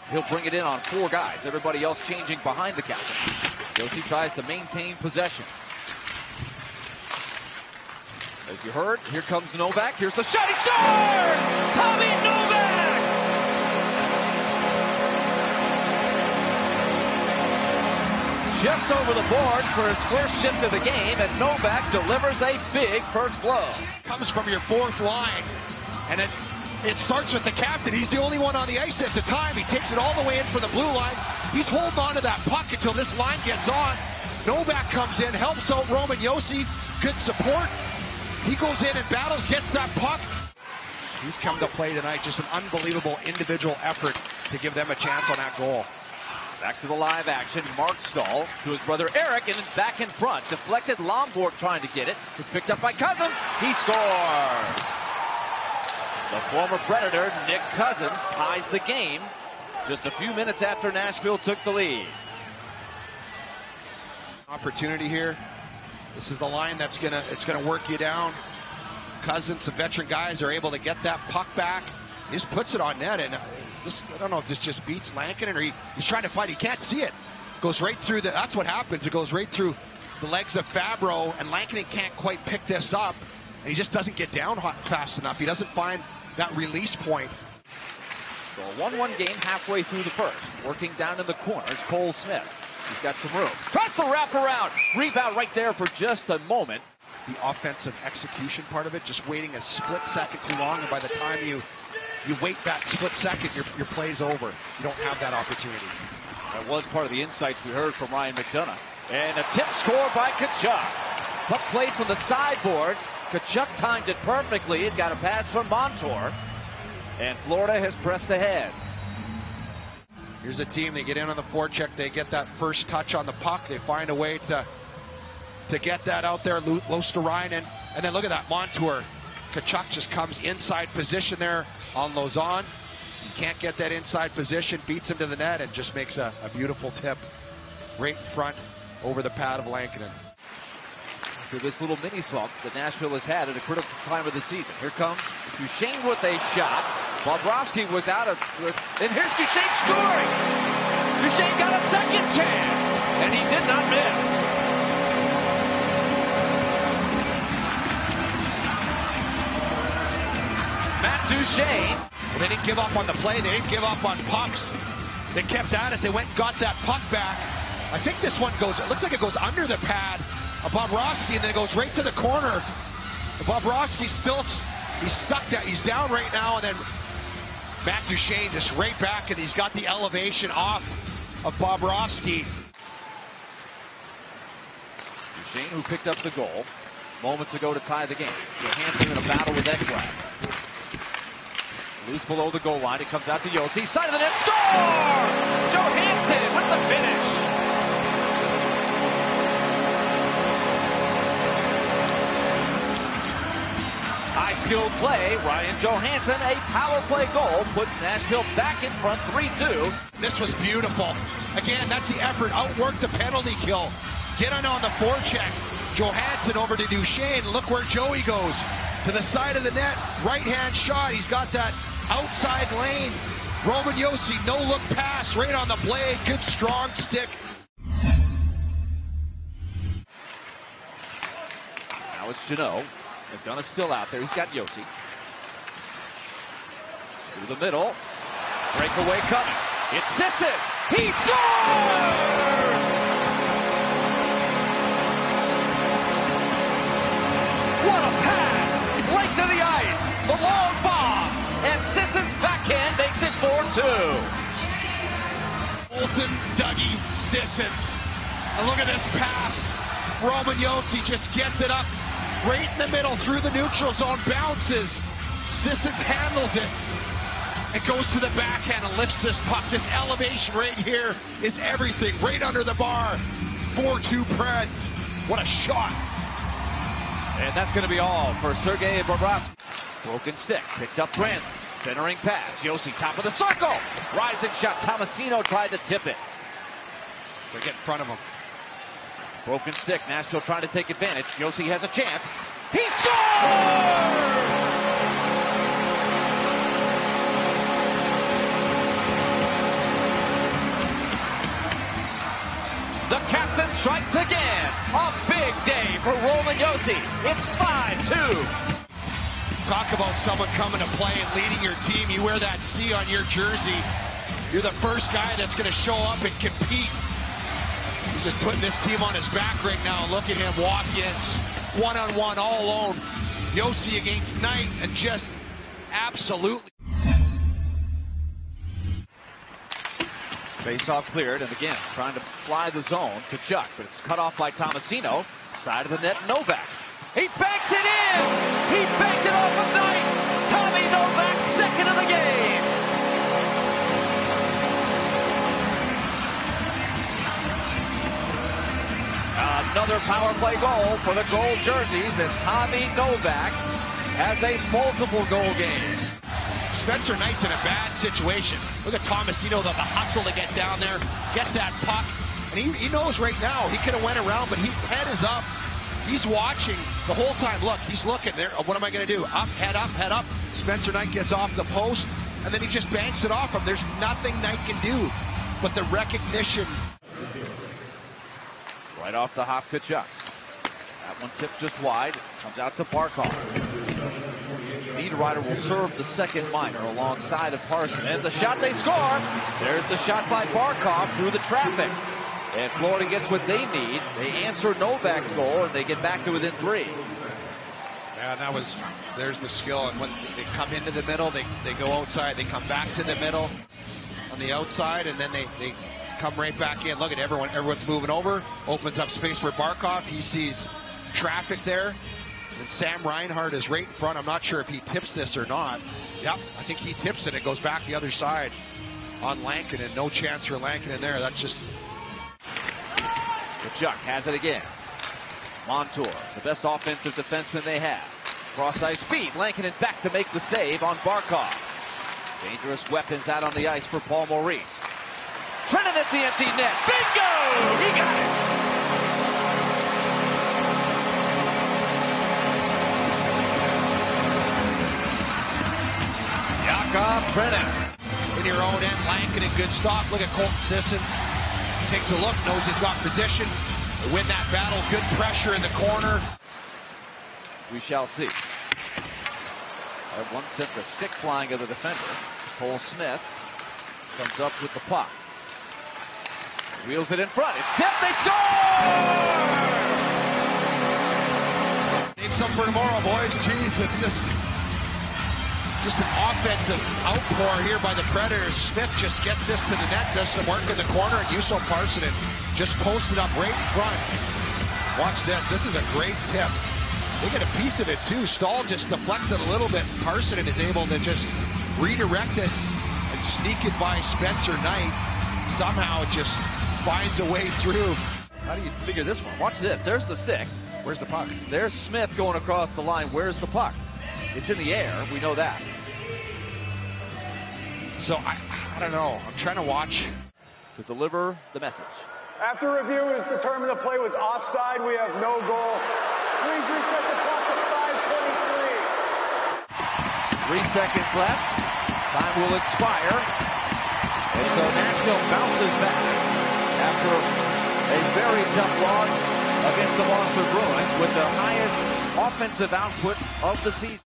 He'll bring it in on 4 guys. Everybody else changing behind the captain. Josi tries to maintain possession. As you heard, here comes Novak. Here's the shot. He scores! Tommy Novak! Just over the boards for his first shift of the game, and Novak delivers a big first blow. Comes from your fourth line, and it starts with the captain. He's the only one on the ice at the time. He takes it all the way in for the blue line. He's holding on to that puck until this line gets on. Novak comes in, helps out Roman Josi. Good support. He goes in and battles, gets that puck. He's come to play tonight. Just an unbelievable individual effort to give them a chance on that goal. Back to the live action. Mark Stahl to his brother Eric, and back in front. Deflected. Lomborg trying to get it. It's picked up by Cousins. He scores. The former Predator, Nick Cousins, ties the game just a few minutes after Nashville took the lead. Opportunity here. This is the line that's gonna work you down. Cousins, some veteran guys are able to get that puck back. He just puts it on net, and I don't know if this just beats Lankinen or he's trying to fight. He can't see it. Goes right through that's what happens. It goes right through the legs of Fabro, and Lankinen can't quite pick this up, and he just doesn't get down fast enough. He doesn't find that release point. So a 1-1 game halfway through the first. Working down in the corners, Cole Smith. He's got some room. Tries to wrap around. Rebound right there for just a moment. The offensive execution part of it, just waiting a split second too long, and by the time you wait that split second, your play's over. You don't have that opportunity. That was part of the insights we heard from Ryan McDonough. And a tip score by Tkachuk. Puck played from the sideboards. Tkachuk timed it perfectly. It got a pass from Montour. And Florida has pressed ahead. Here's a team, they get in on the forecheck, they get that first touch on the puck, they find a way to get that out there, Luosterainen, and then look at that, Montour. Tkachuk just comes inside position there on Lauzon. He can't get that inside position, beats him to the net, and just makes a beautiful tip right in front over the pad of Lankinen. After this little mini slump that Nashville has had at a critical time of the season. Here comes Duchesne with a shot. Bobrovsky was out of, and here's Duchesne scoring! Duchesne got a second chance, and he did not miss. Matt Duchesne. They didn't give up on the play, they didn't give up on pucks. They kept at it, they went and got that puck back. I think this one goes, it looks like it goes under the pad of Bobrovsky, and then it goes right to the corner. Bobrovsky's still, he's stuck there, he's down right now, and then Matt Duchesne just right back, and he's got the elevation off of Bobrovsky. Duchesne, who picked up the goal moments ago to tie the game. Johansson in a battle with Ekblad. Loose below the goal line, it comes out to Josi, side of the net, score! Johansson with the finish. High-skilled play, Ryan Johansson, a power play goal, puts Nashville back in front 3-2. This was beautiful. Again, that's the effort, outwork the penalty kill. Get on the forecheck. Johansson over to Duchesne, look where Joey goes. To the side of the net, right-hand shot, he's got that outside lane. Roman Josi, no-look pass, right on the blade, good strong stick. Now it's Jeannot. McDonough's still out there. He's got Josi. Through the middle. Breakaway coming. It sits it. He scores! What a pass! Length of the ice. The long bomb. And Sisson's backhand makes it 4-2. Bolton, Dougie, Sissons. And look at this pass. Roman Josi just gets it up. Right in the middle, through the neutral zone, bounces. Sissons handles it. It goes to the backhand and lifts this puck. This elevation right here is everything. Right under the bar. 4-2 Preds. What a shot. And that's going to be all for Sergei Bobrovsky. Broken stick, picked up Brandon. Centering pass, Josi top of the circle. Rising shot, Tomasino tried to tip it. They get in front of him. Broken stick, Nashville trying to take advantage. Josi has a chance. He scores! for Roman Josi. It's 5-2. Talk about someone coming to play and leading your team. You wear that C on your jersey. You're the first guy that's going to show up and compete. He's just putting this team on his back right now. Look at him walk in one-on-one all alone. Josi against Knight and just absolutely. Face-off cleared, and again, trying to fly the zone. Tkachuk, but it's cut off by Tomasino. Side of the net, Novak. He banks it in! He banked it off of Knight! Tommy Novak, second of the game! Another power play goal for the gold jerseys, and Tommy Novak has a multiple goal game. Spencer Knight's in a bad situation. Look at Tomasino, the hustle to get down there, get that puck. And he knows right now he could have went around, but his head is up. He's watching the whole time. Look, he's looking there. What am I going to do? Up, head up, head up. Spencer Knight gets off the post, and then he just banks it off him. There's nothing Knight can do. But the recognition. Right off the hop, Tkachuk. That one tipped just wide. Comes out to Barkov. Niederreiter will serve the second minor alongside of Parson. And the shot, they score. There's the shot by Barkov through the traffic. And Florida gets what they need. They answer Novak's goal, and they get back to within 3. Yeah, there's the skill. And when they come into the middle, they go outside. They come back to the middle on the outside, and then they come right back in. Look at everyone's moving over. Opens up space for Barkov. He sees traffic there. And Sam Reinhart is right in front. I'm not sure if he tips this or not. Yep, I think he tips it. It goes back the other side on Lankinen. No chance for Lankinen there. That's just... Tkachuk has it again. Montour, the best offensive defenseman they have. Cross-ice speed. Lankinen's back to make the save on Barkov. Dangerous weapons out on the ice for Paul Maurice. Trennan at the empty net. Bingo! He got it! Jakob Trennan. In your own end, Lankinen, good stop. Look at Colton Sissons. Takes a look, knows he's got position. They win that battle, good pressure in the corner. We shall see. That one sent the stick flying of the defender. Cole Smith comes up with the puck. Wheels it in front. It's tipped. They score! Need some for tomorrow, boys. Jeez, it's just an offensive outpour here by the Predators. Smith just gets this to the net, does some work in the corner, and Juuso Parssinen just posted up right in front. Watch this. This is a great tip. They get a piece of it, too. Stahl just deflects it a little bit. Parssinen is able to just redirect this and sneak it by Spencer Knight. Somehow it just finds a way through. How do you figure this one? Watch this. There's the stick. Where's the puck? There's Smith going across the line. Where's the puck? It's in the air. We know that. So, I don't know. I'm trying to watch. To deliver the message. After review has determined the play was offside, we have no goal. Please reset the clock at 5:23. 3 seconds left. Time will expire. And so Nashville bounces back after a very tough loss against the Monster Bruins with the highest offensive output of the season.